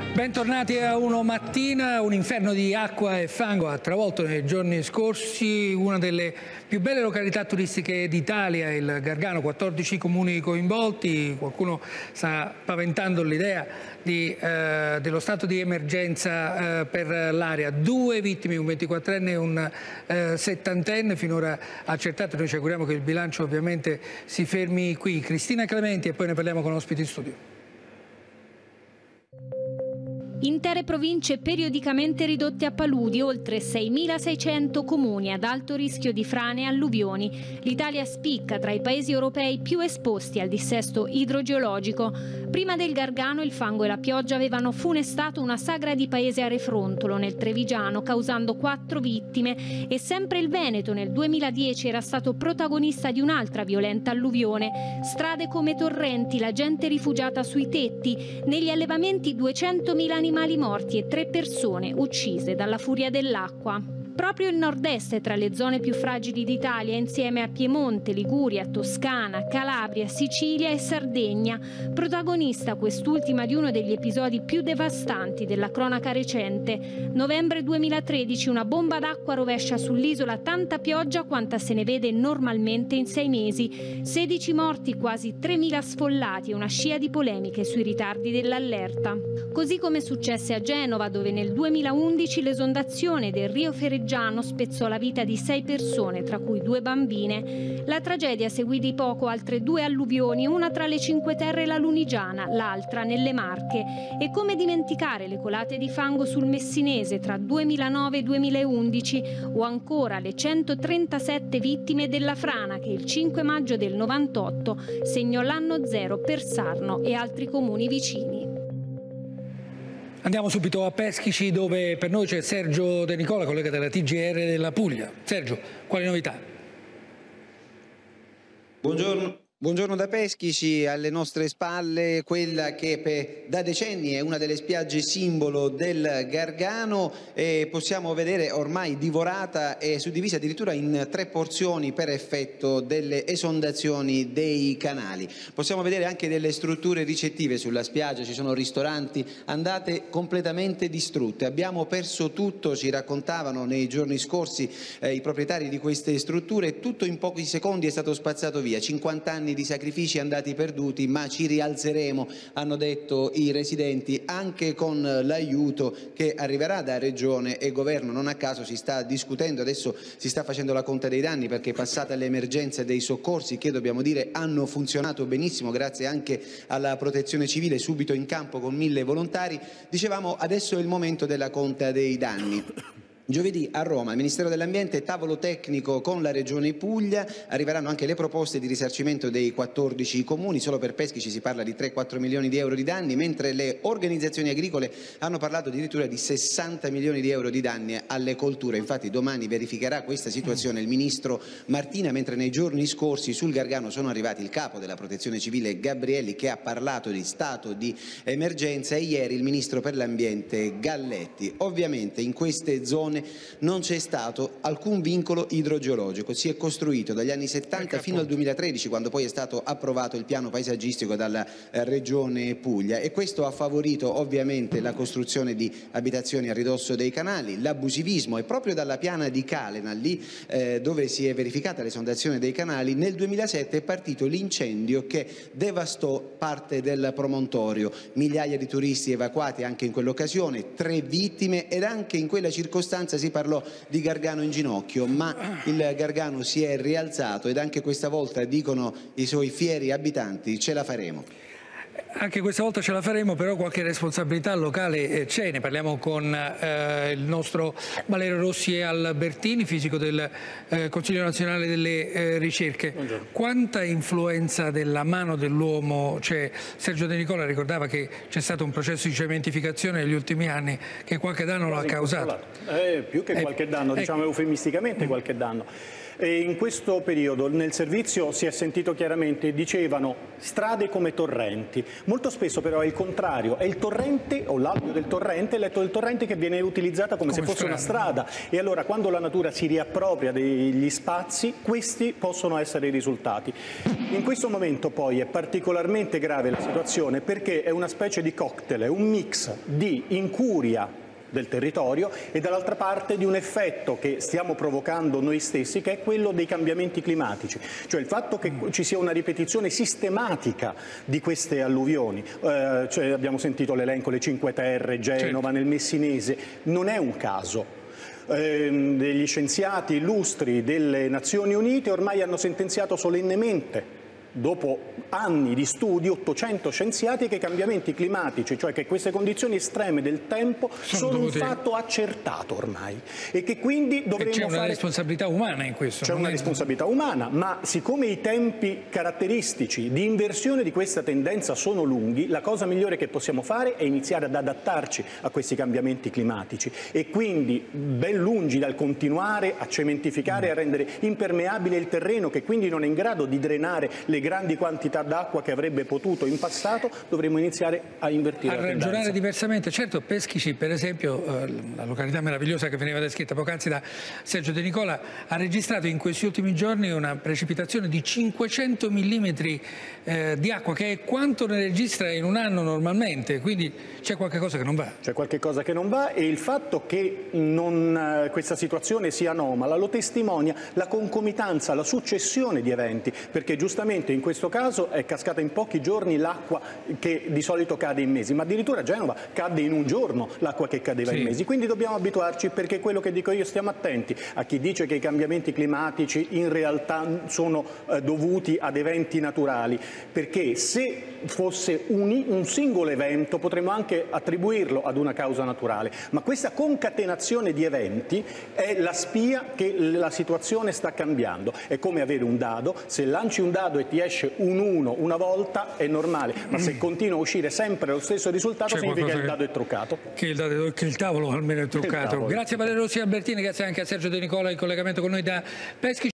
Bentornati a Uno Mattina. Un inferno di acqua e fango ha travolto nei giorni scorsi una delle più belle località turistiche d'Italia, il Gargano, 14 comuni coinvolti. Qualcuno sta paventando l'idea dello stato di emergenza per l'area. 2 vittime, un 24enne e un 70enne finora accertate. Noi ci auguriamo che il bilancio ovviamente si fermi qui. Cristina Clementi e poi ne parliamo con ospiti in studio. Intere province periodicamente ridotte a paludi, oltre 6.600 comuni ad alto rischio di frane e alluvioni. L'Italia spicca tra i paesi europei più esposti al dissesto idrogeologico. Prima del Gargano il fango e la pioggia avevano funestato una sagra di paese a Refrontolo, nel Trevigiano, causando 4 vittime, e sempre il Veneto nel 2010 era stato protagonista di un'altra violenta alluvione. Strade come torrenti, la gente rifugiata sui tetti, negli allevamenti 200.000 animali morti e 3 persone uccise dalla furia dell'acqua. Proprio il nord-est è tra le zone più fragili d'Italia, insieme a Piemonte, Liguria, Toscana, Calabria, Sicilia e Sardegna. Protagonista quest'ultima di uno degli episodi più devastanti della cronaca recente. Novembre 2013, una bomba d'acqua rovescia sull'isola tanta pioggia quanta se ne vede normalmente in 6 mesi. 16 morti, quasi 3.000 sfollati e una scia di polemiche sui ritardi dell'allerta. Così come successe a Genova, dove nel 2011 l'esondazione del Rio Ferreggiano spezzò la vita di 6 persone, tra cui 2 bambine. La tragedia seguì di poco altre 2 alluvioni, una tra le Cinque Terre e la Lunigiana, l'altra nelle Marche. E come dimenticare le colate di fango sul Messinese tra 2009 e 2011, o ancora le 137 vittime della frana che il 5 maggio del 98 segnò l'anno zero per Sarno e altri comuni vicini. Andiamo subito a Peschici, dove per noi c'è Sergio De Nicola, collega della TGR della Puglia. Sergio, quali novità? Buongiorno da Peschici, alle nostre spalle quella che da decenni è una delle spiagge simbolo del Gargano, e possiamo vedere ormai divorata e suddivisa addirittura in 3 porzioni per effetto delle esondazioni dei canali. Possiamo vedere anche delle strutture ricettive sulla spiaggia, ci sono ristoranti andate completamente distrutte. Abbiamo perso tutto, ci raccontavano nei giorni scorsi i proprietari di queste strutture, tutto in pochi secondi è stato spazzato via. 50 anni di sacrifici andati perduti, ma ci rialzeremo, hanno detto i residenti, anche con l'aiuto che arriverà da Regione e Governo. Non a caso si sta discutendo, adesso si sta facendo la conta dei danni, perché passate l'emergenza dei soccorsi, che dobbiamo dire hanno funzionato benissimo grazie anche alla Protezione Civile subito in campo con 1000 volontari. Dicevamo, adesso è il momento della conta dei danni. Giovedì a Roma il Ministero dell'Ambiente, tavolo tecnico con la Regione Puglia, arriveranno anche le proposte di risarcimento dei 14 comuni. Solo per Peschici si parla di 3-4 milioni di euro di danni, mentre le organizzazioni agricole hanno parlato addirittura di 60 milioni di euro di danni alle colture. Infatti domani verificherà questa situazione il Ministro Martina, mentre nei giorni scorsi sul Gargano sono arrivati il capo della Protezione Civile Gabrielli, che ha parlato di stato di emergenza, e ieri il Ministro per l'Ambiente Galletti. Ovviamente in queste zone non c'è stato alcun vincolo idrogeologico, si è costruito dagli anni 70 fino al 2013, quando poi è stato approvato il piano paesaggistico dalla Regione Puglia, e questo ha favorito ovviamente la costruzione di abitazioni a ridosso dei canali, l'abusivismo. E proprio dalla piana di Calena, lì dove si è verificata l'esondazione dei canali, nel 2007 è partito l'incendio che devastò parte del promontorio, migliaia di turisti evacuati anche in quell'occasione, 3 vittime, ed anche in quella circostanza si parlò di Gargano in ginocchio, ma il Gargano si è rialzato, ed anche questa volta, dicono i suoi fieri abitanti, ce la faremo. Anche questa volta ce la faremo, però qualche responsabilità locale c'è. Ne parliamo con il nostro Valerio Rossi e Albertini, fisico del Consiglio Nazionale delle Ricerche. Buongiorno. Quanta influenza della mano dell'uomo c'è? Sergio De Nicola ricordava che c'è stato un processo di cementificazione negli ultimi anni che qualche danno lo ha causato. Più che qualche danno, diciamo eufemisticamente qualche danno. E in questo periodo nel servizio si è sentito chiaramente, dicevano strade come torrenti. Molto spesso però è il contrario, è il torrente o l'alveo del torrente, il letto del torrente che viene utilizzata come se fosse una strada. E allora quando la natura si riappropria degli spazi, questi possono essere i risultati. In questo momento poi è particolarmente grave la situazione perché è una specie di cocktail, è un mix di incuria del territorio e dall'altra parte di un effetto che stiamo provocando noi stessi, che è quello dei cambiamenti climatici, cioè il fatto che ci sia una ripetizione sistematica di queste alluvioni. Cioè abbiamo sentito l'elenco, le Cinque Terre, Genova, nel Messinese, non è un caso. Degli scienziati illustri delle Nazioni Unite ormai hanno sentenziato solennemente, dopo anni di studi, 800 scienziati, che i cambiamenti climatici, cioè che queste condizioni estreme del tempo, sono un fatto accertato ormai e che quindi dovremmo fare... C'è una responsabilità umana in questo. C'è una responsabilità umana, ma siccome i tempi caratteristici di inversione di questa tendenza sono lunghi, la cosa migliore che possiamo fare è iniziare ad adattarci a questi cambiamenti climatici e quindi ben lungi dal continuare a cementificare e a rendere impermeabile il terreno, che quindi non è in grado di drenare le grandi quantità d'acqua che avrebbe potuto in passato, dovremmo iniziare a invertire la tendenza. A ragionare diversamente. Certo, Peschici, per esempio, la località meravigliosa che veniva descritta poc'anzi da Sergio De Nicola, ha registrato in questi ultimi giorni una precipitazione di 500 mm di acqua, che è quanto ne registra in un anno normalmente, quindi c'è qualche cosa che non va. C'è qualche cosa che non va e il fatto che questa situazione sia anomala lo testimonia la concomitanza, la successione di eventi, perché giustamente in questo caso è cascata in pochi giorni l'acqua che di solito cade in mesi, ma addirittura a Genova cadde in un giorno l'acqua che cadeva in mesi. Quindi dobbiamo abituarci, perché quello che dico io, stiamo attenti a chi dice che i cambiamenti climatici in realtà sono dovuti ad eventi naturali, perché se fosse un singolo evento potremmo anche attribuirlo ad una causa naturale, ma questa concatenazione di eventi è la spia che la situazione sta cambiando. È come avere un dado: se lanci un dado e ti esce un 1 una volta è normale, ma se continua a uscire sempre lo stesso risultato significa che il dado è truccato. Che il tavolo almeno è truccato. Grazie a Valerio Rossi Albertini, grazie anche a Sergio De Nicola in collegamento con noi da Peschici.